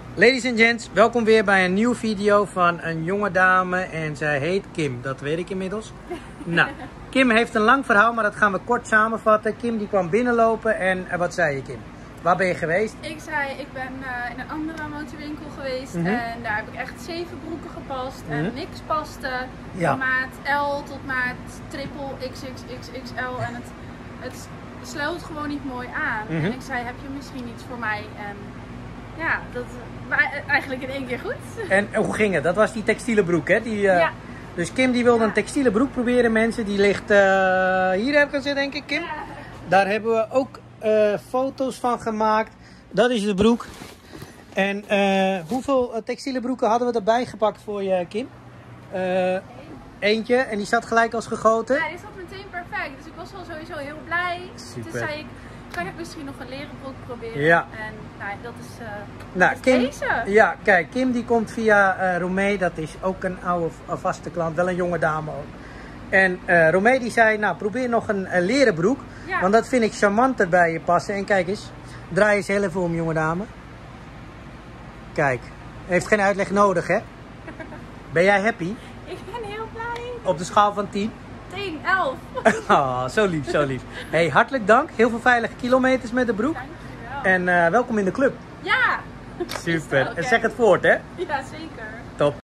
Ladies and gents, welkom weer bij een nieuwe video van een jonge dame en zij heet Kim. Dat weet ik inmiddels. Nou, Kim heeft een lang verhaal, maar dat gaan we kort samenvatten. Kim die kwam binnenlopen en wat zei je, Kim? Waar ben je geweest? Ik zei, ik ben in een andere motorwinkel geweest en daar heb ik echt 7 broeken gepast en niks paste. Ja. Van maat L tot maat triple XXXXL en het sloot gewoon niet mooi aan. En ik zei, heb je misschien iets voor mij? En ja, dat maar eigenlijk in één keer goed. En hoe ging het? Dat was die textiele broek, hè? Ja. Dus Kim die wilde een textiele broek proberen, mensen. Die ligt hier ergens, denk ik, Kim. Ja. Daar hebben we ook foto's van gemaakt. Dat is de broek. En hoeveel textiele broeken hadden we erbij gepakt voor je, Kim? Eentje. En die zat gelijk als gegoten? Ja, die zat meteen perfect. Dus ik was al sowieso heel blij. Super. Toen zei ik, kan ik misschien nog een leren broek proberen? Ja. En nou, dat is, Nou, dat is Kim, deze. ja, kijk, Kim die komt via Romee. Dat is ook een oude vaste klant. Wel een jonge dame ook. En Romee die zei, nou probeer nog een leren broek. Ja. Want dat vind ik charmanter bij je passen. En kijk eens, draai eens heel even om, jonge dame. Kijk, heeft geen uitleg nodig, hè? Ben jij happy? Ik ben heel blij. Op de schaal van 10? 10, 11. Oh, zo lief, zo lief. Hey, hartelijk dank. Heel veel veilige kilometers met de broek. Dankjewel. En welkom in de club. Ja. Super. Oké. En zeg het voort, hè? Ja, zeker. Top.